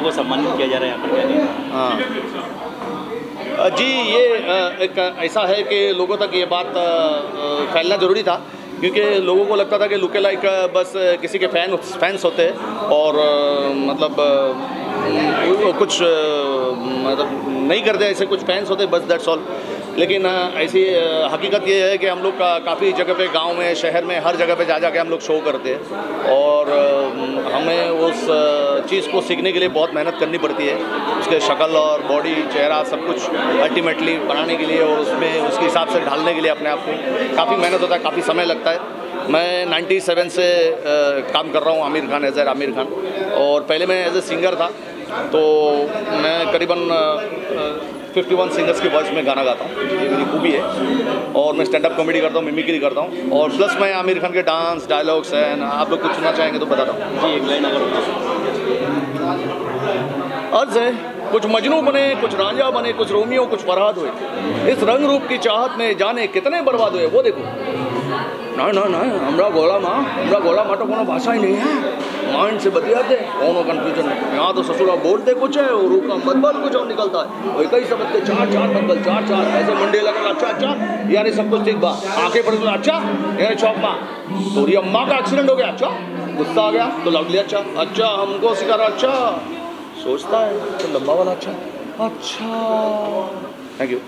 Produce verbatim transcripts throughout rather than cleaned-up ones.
को सम्मानित किया जा रहा है यहाँ पर, क्या नहीं? हाँ जी, ये एक ऐसा है कि लोगों तक ये बात फैलना ज़रूरी था, क्योंकि लोगों को लगता था कि लुके लाइक बस किसी के फैन फैंस होते हैं और मतलब कुछ मतलब नहीं करते, ऐसे कुछ फैंस होते बस, दैट्स ऑल। लेकिन ऐसी हकीकत ये है कि हम लोग का काफ़ी जगह पे, गांव में, शहर में, हर जगह पे जा जा के हम लोग शो करते हैं और हमें उस चीज़ को सीखने के लिए बहुत मेहनत करनी पड़ती है, उसके शक्ल और बॉडी, चेहरा, सब कुछ अल्टीमेटली बनाने के लिए और उसमें उसके हिसाब से ढालने के लिए अपने आप को काफ़ी मेहनत होता है, काफ़ी समय लगता है। मैं नाइन्टी सेवन से काम कर रहा हूँ आमिर खान, एज ए आमिर खान, और पहले मैं एज ए सिंगर था, तो मैं करीबन इक्यावन सिंगर्स की वॉइस में गाना गाता हूँ, ये मेरी खूबी है। और मैं स्टैंड अप कॉमेडी करता हूँ, मिमिक्री करता हूँ, और प्लस मैं आमिर खान के डांस, डायलॉग्स हैं, आप लोग कुछ सुनना चाहेंगे तो बताता हूँ जी, एक लाइन अगर। अर्ज है, कुछ मजनू बने, कुछ रांझा बने, कुछ रोमियो, कुछ फरहाद हुए, इस रंग रूप की चाहत में जाने कितने बर्बाद हुए। वो देखो ना ना ना हमरा गोला माँ हमरा गोला माँ तो कोनो भाषा ही नहीं है, माइंड से बतियाते कोनो कन्फ्यूजन नहीं। यहाँ तो ससुरा बोलते कुछ है और रूका मतबल कुछ और निकलता है, वही कई शब्द के चार चार मतबल, चार चार ऐसे मंडे लगा, अच्छा अच्छा यानी सब कुछ ठीक बा, आंखें पड़ अच्छा यानी चौक माँ, तोरी अम्मा का एक्सीडेंट हो गया, अच्छा गुस्सा आ गया तो लौट लिया, अच्छा अच्छा हमको सिखा रहा, अच्छा सोचता है तो लंबा वाला, अच्छा अच्छा। Thank you.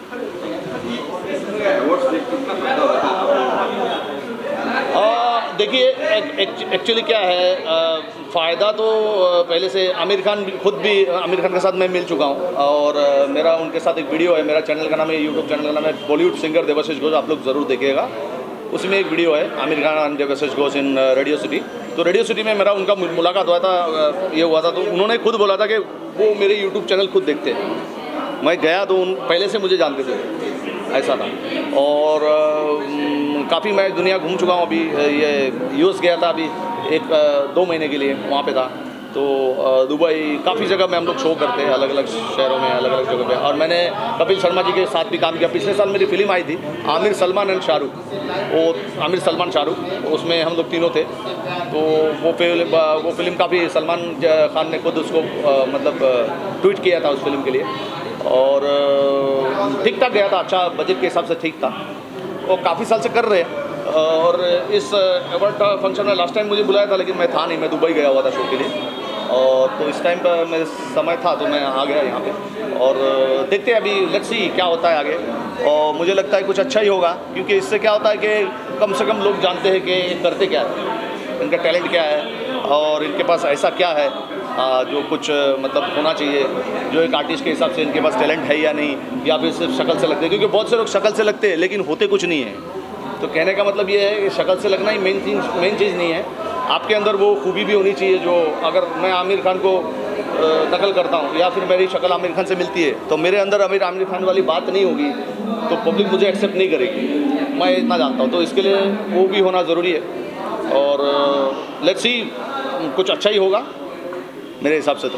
देखिए एक्चुअली क्या है, फ़ायदा तो पहले से आमिर खान खुद भी, आमिर खान के साथ मैं मिल चुका हूँ और मेरा उनके साथ एक वीडियो है, मेरा चैनल का नाम है, यूट्यूब चैनल का नाम है बॉलीवुड सिंगर देवाशीष घोष, आप लोग ज़रूर देखिएगा। उसमें एक वीडियो है Aamir Khan and Debashish Ghosh in radio city. तो रेडियो सिटी में मेरा उनका मुलाकात हुआ था, ये हुआ था, तो उन्होंने खुद बोला था कि वो मेरे यूट्यूब चैनल खुद देखते हैं। मैं गया तो उन पहले से मुझे जानते थे, ऐसा था। और काफ़ी मैं दुनिया घूम चुका हूँ, अभी ये यूएस गया था अभी एक दो महीने के लिए, वहाँ पे था। तो दुबई, काफ़ी जगह में हम लोग शो करते हैं, अलग अलग शहरों में, अलग अलग जगह पे। और मैंने कपिल शर्मा जी के साथ भी काम किया। पिछले साल मेरी फिल्म आई थी आमिर सलमान एंड शाहरुख, वो आमिर सलमान शाहरुख, उसमें हम लोग तीनों थे। तो वो फिल्म वो फिल्म काफ़ी, सलमान खान ने खुद उसको मतलब ट्वीट किया था उस फिल्म के लिए, और ठीक ठाक गया था, अच्छा बजट के हिसाब से ठीक था। वो काफ़ी साल से कर रहे हैं। और इस अवार्ड फंक्शन में लास्ट टाइम मुझे बुलाया था, लेकिन मैं था नहीं, मैं दुबई गया हुआ था शो के लिए। और तो इस टाइम पर मेरे समय था तो मैं आ गया यहाँ पे, और देखते हैं अभी, लेट्स सी क्या होता है आगे। और मुझे लगता है कुछ अच्छा ही होगा, क्योंकि इससे क्या होता है कि कम से कम लोग जानते हैं कि ये करते क्या है, इनका टैलेंट क्या है, और इनके पास ऐसा क्या है जो कुछ मतलब होना चाहिए, जो एक आर्टिस्ट के हिसाब से इनके पास टैलेंट है या नहीं, या फिर सिर्फ शक्ल से लगते हैं। क्योंकि बहुत से लोग शक्ल से लगते हैं लेकिन होते कुछ नहीं है। तो कहने का मतलब ये है कि शक्ल से लगना ही मेन चीज़ मेन चीज़ नहीं है, आपके अंदर वो खूबी भी होनी चाहिए। जो अगर मैं आमिर खान को नकल करता हूँ या फिर मेरी शक्ल आमिर खान से मिलती है, तो मेरे अंदर आमिर आमिर खान वाली बात नहीं होगी, तो पब्लिक मुझे एक्सेप्ट नहीं करेगी, मैं इतना जानता हूँ। तो इसके लिए वो भी होना ज़रूरी है, और लेट्स सी कुछ अच्छा ही होगा मेरे हिसाब से। तो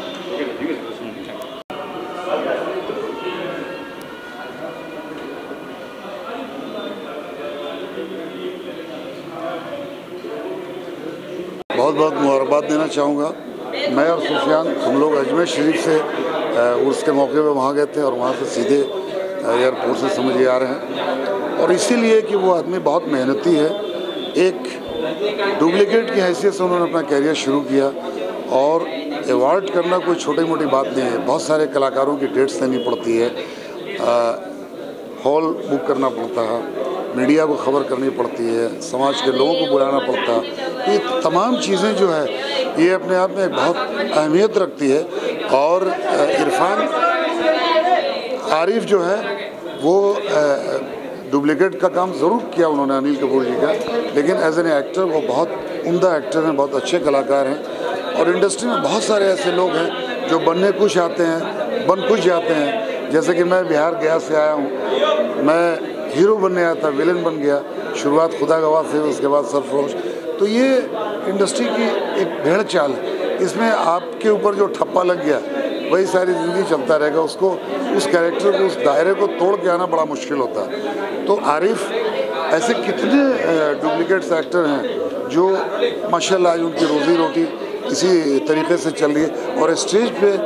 बहुत बहुत मुबारकबाद देना चाहूँगा। मैं और सुफियान हम लोग अजमेर शरीफ से उर्स के मौके पे वहाँ गए थे, और वहाँ से सीधे एयरपोर्ट से समझिए आ रहे हैं। और इसीलिए कि वो आदमी बहुत मेहनती है, एक डुप्लीकेट की हैसियत से उन्होंने अपना कैरियर शुरू किया। और अवार्ड करना कोई छोटी मोटी बात नहीं है, बहुत सारे कलाकारों की डेट्स देनी पड़ती है, हॉल बुक करना पड़ता है, मीडिया को खबर करनी पड़ती है, समाज के लोगों को बुलाना पड़ता है। ये तमाम चीज़ें जो है ये अपने आप में बहुत अहमियत रखती है। और इरफान आरिफ जो है वो डुप्लीकेट का काम ज़रूर किया उन्होंने, अनिल कपूर जी का, लेकिन एज एन एक्टर वो बहुत उम्दा एक्टर हैं, बहुत अच्छे कलाकार हैं। और इंडस्ट्री में बहुत सारे ऐसे लोग हैं जो बनने कुछ आते हैं, बन कुछ जाते हैं। जैसे कि मैं बिहार गया से आया हूँ, मैं हीरो बनने आया था, विलन बन गया, शुरुआत खुदा गवाह से, उसके बाद सरफरोश। तो ये इंडस्ट्री की एक भेड़ चाल है, इसमें आपके ऊपर जो ठप्पा लग गया वही सारी ज़िंदगी चलता रहेगा, उसको उस कैरेक्टर को, उस दायरे को तोड़ के आना बड़ा मुश्किल होता है। तो आरिफ ऐसे कितने डुप्लीकेट्स एक्टर हैं जो माशाल्लाह आज उनकी रोज़ी रोटी इसी तरीके से चल रही है। और स्टेज पे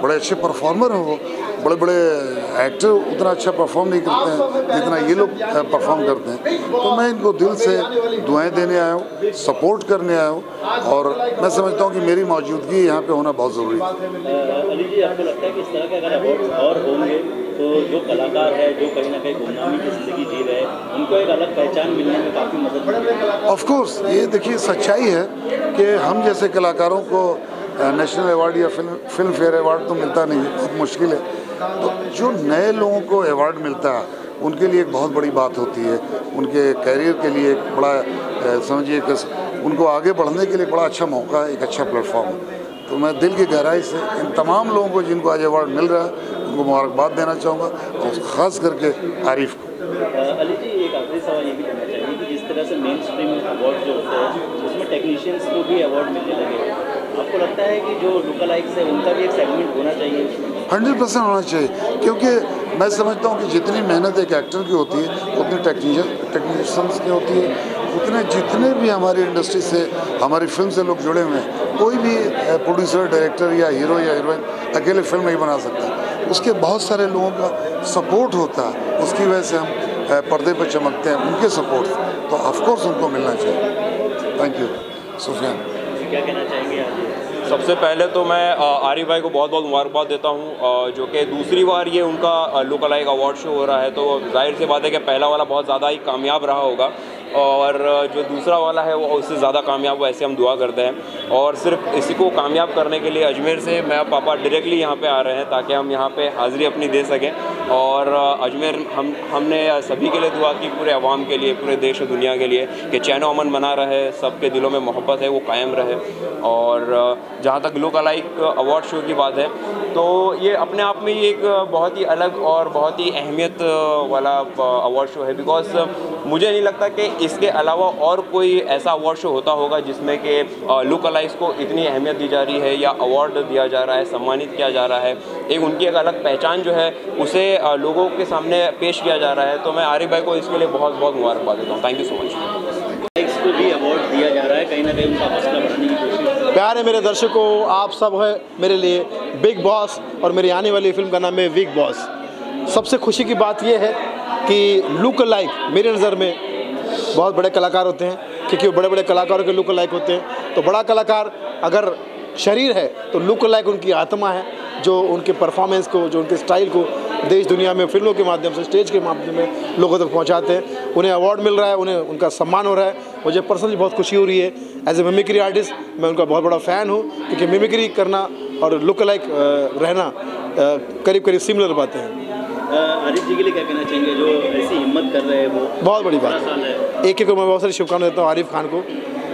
बड़े अच्छे परफॉर्मर हैं वो, बड़े बड़े एक्टर उतना अच्छा परफॉर्म नहीं करते हैं जितना ये लोग परफॉर्म करते हैं। तो मैं इनको दिल से दुआएं देने आया हूँ, सपोर्ट करने आया हूँ, और मैं समझता हूँ कि मेरी मौजूदगी यहाँ पे होना बहुत ज़रूरी है। अली जी, आपको लगता है कि इस तरह के अगर अवार्ड और होंगे तो जो कलाकार है, जो कहीं ना कहीं गुमनामी की ज़िंदगी जी रहे हैं, उनको एक अलग पहचान मिलने में काफ़ी मदद मिलेगी? ऑफ कोर्स, ये देखिए सच्चाई है कि हम जैसे कलाकारों को नेशनल अवार्ड या फिल्म फिल्म फेयर अवार्ड तो मिलता नहीं, बहुत मुश्किल है। तो जो नए लोगों को अवार्ड मिलता है उनके लिए एक बहुत बड़ी बात होती है, उनके कैरियर के लिए एक बड़ा समझिए कि उनको आगे बढ़ने के लिए बड़ा अच्छा मौका है, एक अच्छा प्लेटफॉर्म है। तो मैं दिल की गहराई से इन तमाम लोगों को जिनको आज अवार्ड मिल रहा है उनको मुबारकबाद देना चाहूँगा, और ख़ास करके आरिफ को। अली जी, एक आखिरी सवाल ये भी करना चाहिए कि जिस तरह से मेन स्ट्रीम अवार्ड जो होते हैं उसमें टेक्नीशियंस को भी अवार्ड मिलने लगे, आपको लगता है कि जो लुकलाइक्स है उनका भी एक सेगमेंट होना चाहिए? हंड्रेड परसेंट होना चाहिए, क्योंकि मैं समझता हूँ कि जितनी मेहनत एक एक्टर की होती है उतनी टेक्नीशियन टेक्नीशियंस की होती है, उतने जितने भी हमारी इंडस्ट्री से हमारी फिल्म से लोग जुड़े हुए हैं, कोई भी प्रोड्यूसर डायरेक्टर या हीरो या हीरोइन अकेले फिल्म नहीं बना सकता, उसके बहुत सारे लोगों का सपोर्ट होता है, उसकी वजह से हम पर्दे पर चमकते हैं, उनके सपोर्ट, तो ऑफकोर्स उनको मिलना चाहिए। Thank you. सुफियान, क्या कहना चाहेंगे आज? सबसे पहले तो मैं आरिफ भाई को बहुत बहुत मुबारकबाद देता हूं, जो कि दूसरी बार ये उनका लुकलाइक अवार्ड शो हो रहा है, तो जाहिर सी बात है कि पहला वाला बहुत ज़्यादा ही कामयाब रहा होगा, और जो दूसरा वाला है वो उससे ज़्यादा कामयाब हो, ऐसे हम दुआ करते हैं। और सिर्फ इसी को कामयाब करने के लिए अजमेर से मैं पापा डायरेक्टली यहाँ पे आ रहे हैं ताकि हम यहाँ पे हाज़िरी अपनी दे सकें, और अजमेर हम हमने सभी के लिए दुआ की, पूरे अवाम के लिए, पूरे देश और दुनिया के लिए, कि चैन अमन बना रहे, सबके दिलों में मोहब्बत है वो कायम रहे। और जहाँ तक लुकलाइक अवार्ड शो की बात है तो ये अपने आप में ये एक बहुत ही अलग और बहुत ही अहमियत वाला अवार्ड शो है, बिकॉज मुझे नहीं लगता कि इसके अलावा और कोई ऐसा अवार्ड शो होता होगा जिसमें कि लुकलाइक्स को इतनी अहमियत दी जा रही है या अवार्ड दिया जा रहा है, सम्मानित किया जा रहा है, एक उनकी एक अलग पहचान जो है उसे लोगों के सामने पेश किया जा रहा है। तो मैं आरिफ भाई को इसके लिए बहुत बहुत मुबारकबाद देता हूँ। Thank you so much. को भी अवार्ड दिया जा रहा है, कहीं ना कहीं उनका हौसला बढ़ाने की कोशिश। प्यारे मेरे दर्शकों, आप सब है मेरे लिए बिग बॉस, और मेरी आने वाली फिल्म का नाम है बिग बॉस। सबसे खुशी की बात यह है कि लुक लाइक मेरी नज़र में बहुत बड़े कलाकार होते हैं, क्योंकि वो बड़े बड़े कलाकारों के लुक लाइक होते हैं। तो बड़ा कलाकार अगर शरीर है तो लुक लाइक उनकी आत्मा है, जो उनके परफॉर्मेंस को, जो उनके स्टाइल को देश दुनिया में फिल्मों के माध्यम से, स्टेज के माध्यम में लोगों तक पहुंचाते हैं। उन्हें अवार्ड मिल रहा है, उन्हें उनका सम्मान हो रहा है, मुझे पर्सनली बहुत खुशी हो रही है। एज ए मिमिक्री आर्टिस्ट मैं उनका बहुत बड़ा फ़ैन हूँ, क्योंकि मिमिक्री करना और लुक लाइक रहना करीब करीब सिमिलर बातें हैं। आरिफ जी के लिए क्या कहना चाहेंगे जो ऐसी हिम्मत कर रहे हैं? वो बहुत बड़ी बात है। एक एक को मैं बहुत सारी शुभकामनाएं देता हूँ आरिफ खान को।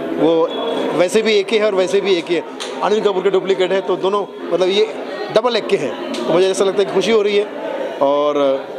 वो वैसे भी एक ही है और वैसे भी एक ही है, अनिल कपूर के डुप्लीकेट है, तो दोनों मतलब ये डबल एक के हैं। तो मुझे ऐसा लगता है कि खुशी हो रही है। और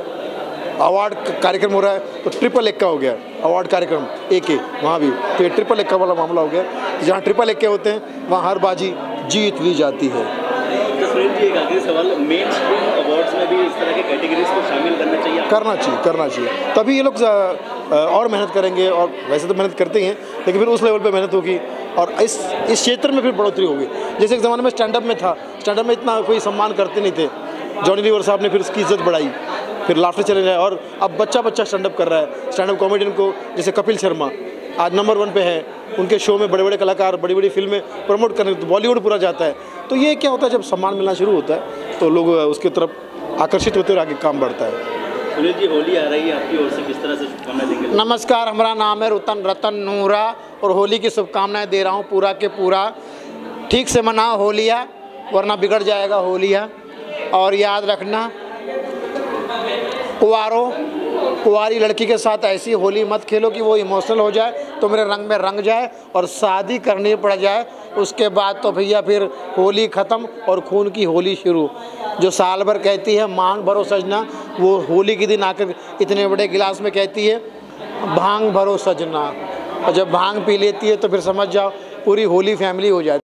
अवार्ड कार्यक्रम हो रहा है तो ट्रिपल एक का हो गया अवार्ड कार्यक्रम, एक के वहाँ भी, तो ये ट्रिपल एक का वाला मामला हो गया। जहाँ ट्रिपल एक के होते हैं वहाँ हर बाजी जीत ली जाती है। तो सुनील जी, एक आखिरी सवाल, मेन स्ट्रीम अवार्ड्स में भी इस तरह के कैटेगरीज को शामिल करना चाहिए? करना चाहिए, करना चाहिए, तभी ये लोग और मेहनत करेंगे। और वैसे तो मेहनत करते ही हैं, लेकिन फिर उस लेवल पे मेहनत होगी और इस इस क्षेत्र में फिर बढ़ोतरी होगी। जैसे एक ज़माने में स्टैंड अप में था, स्टैंड अप में इतना कोई सम्मान करते नहीं थे, जॉनी लीवर साहब ने फिर उसकी इज्जत बढ़ाई, फिर लाफ्टर चैलेंज है, और अब बच्चा बच्चा स्टैंड अप कर रहा है। स्टैंड अप कॉमेडियन को, जैसे कपिल शर्मा आज नंबर वन पे है, उनके शो में बड़े बड़े कलाकार बड़ी बड़ी फिल्में प्रमोट करने, तो बॉलीवुड पूरा जाता है। तो ये क्या होता है, जब सम्मान मिलना शुरू होता है तो लोग उसकी तरफ आकर्षित होते हैं और आगे काम बढ़ता है। सुनील जी, होली आ रही है, आपकी ओर से किस तरह से शुभकामनाएं देंगे? नमस्कार, हमारा नाम है रतन रतन नूरा और होली की शुभकामनाएं दे रहा हूँ पूरा के पूरा। ठीक से मनाओ होलिया, वरना बिगड़ जाएगा होलिया। और याद रखना, कुंवारों कुंवारी लड़की के साथ ऐसी होली मत खेलो कि वो इमोशनल हो जाए, तो मेरे रंग में रंग जाए और शादी करनी पड़ जाए। उसके बाद तो भैया फिर होली ख़त्म और खून की होली शुरू। जो साल भर कहती है मांग भरो सजना, वो होली के दिन आकर इतने बड़े गिलास में कहती है भांग भरो सजना। और जब भांग पी लेती है तो फिर समझ जाओ पूरी होली फैमिली हो जाती है।